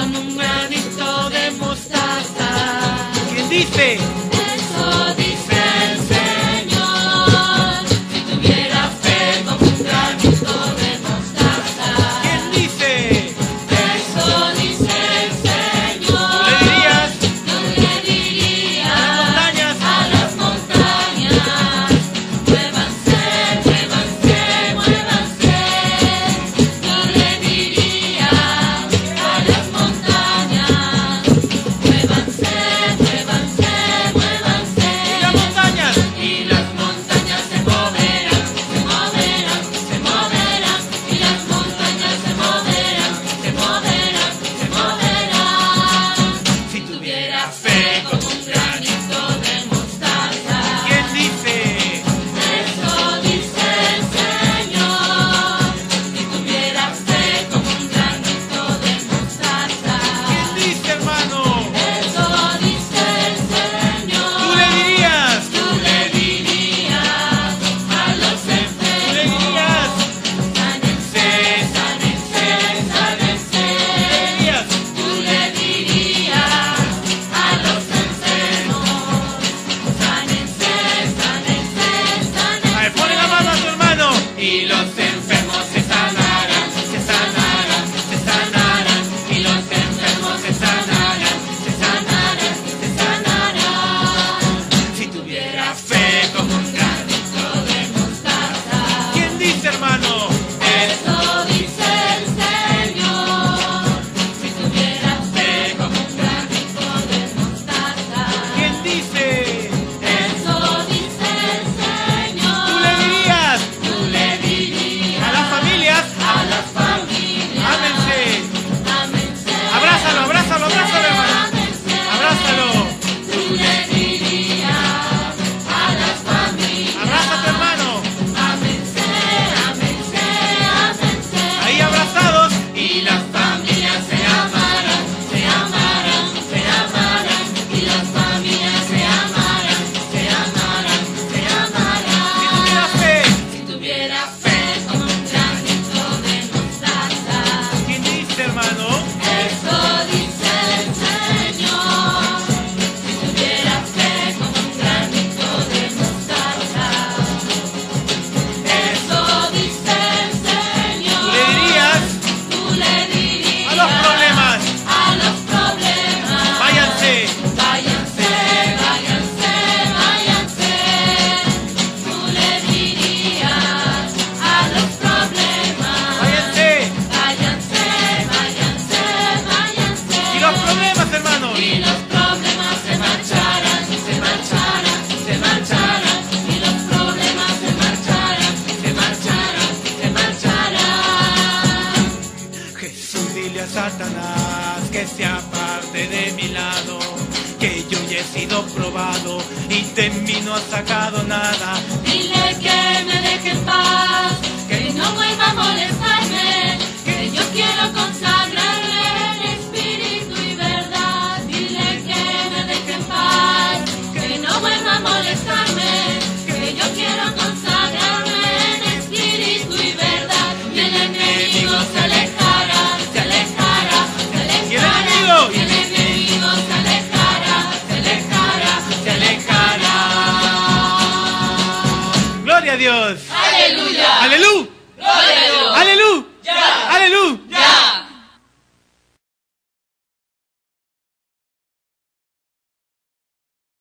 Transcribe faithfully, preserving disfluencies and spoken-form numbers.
como un granito de mostaza. ¿Quién dice? Eso dice el Señor. Si tuviera fe como un granito de mostaza. ¿Quién dice? Eso dice el Señor. ¿Le dirías? Yo le diría Montañas. a las montañas, muévanse, muévanse, muévanse. Yo le diría a las montañas, muévanse, muévanse, muévanse. ¿Y las montañas? Y las montañas se moverán, se moverán, se moverán. Y las montañas se moverán, se moverán, se moverán. Si tuviera fe como un granito de mostaza. ¿Quién dice? Eso dice el Señor. Si tuviera fe como un granito de mostaza. ¿Quién dice, hermano? Eso dice el Señor. ¿Tú le dirías? Tú le dirías a los ¿Tú le enfermos, dirías? sánense, sánense, sánense. ¿Dirías? Tú le dirías a los enfermos, sánense, sánense, A ver, pone la mano a tu sánense. hermano. Y los enfermos se sanarán, se sanarán, se sanarán. Y los enfermos se sanarán, se sanarán, se sanarán. Si tuviera fe como un granito de mostaza. ¿Quién dice, hermano? Eso dice el Señor. Si tuviera fe como un granito de mostaza. ¿Quién dice? Eso dice el Señor. ¿Tú le dirías? Tú le dirías A las familias. a las familias. Ámense. Ámense. Abrázalo, abrázalo, abrázalo, hermano. Ámense. Abrázalo. Tú le dirías a las familias. Abraza a tu hermano. Ámense, ámense, ámense. Ahí abrazados. Y las familias se amarán, se amarán, se amarán. Y las familias se amarán, se amarán, se Si amarán. tuviera fe. Si tuviera fe como un granito de mostaza. ¿Quién dice, hermano? Eso dice el Señor. Si tuviera fe como un granito de mostaza. Eso dice el Señor. ¿Tú le dirías? Tú le dirías A los problemas. a los problemas. Váyanse. Váyanse, váyanse, váyanse. Tú le dirías a los problemas. Váyanse. Váyanse, váyanse, váyanse. ¿Y los problemas, hermano? Y los problemas se marcharán, se marcharán, se marcharán. Y los problemas se marcharán, se marcharán, se marcharán. Jesús, dile a Satanás que se aparte de mi lado, que yo ya he sido probado y de mí no ha sacado nada. Dile que me deje en paz, que no vuelva a molestarme, que yo quiero consagrarle en espíritu y verdad. Dile que me deje en paz, que no vuelva a molestarme, que yo quiero consagrarle en espíritu y verdad. Y el enemigo se alejará, se alejará, se ¿Y el alejará. enemigo? Y el enemigo se alejará, se alejará, se alejará. Gloria a Dios. Aleluya. Aleluya. Gloria a Dios.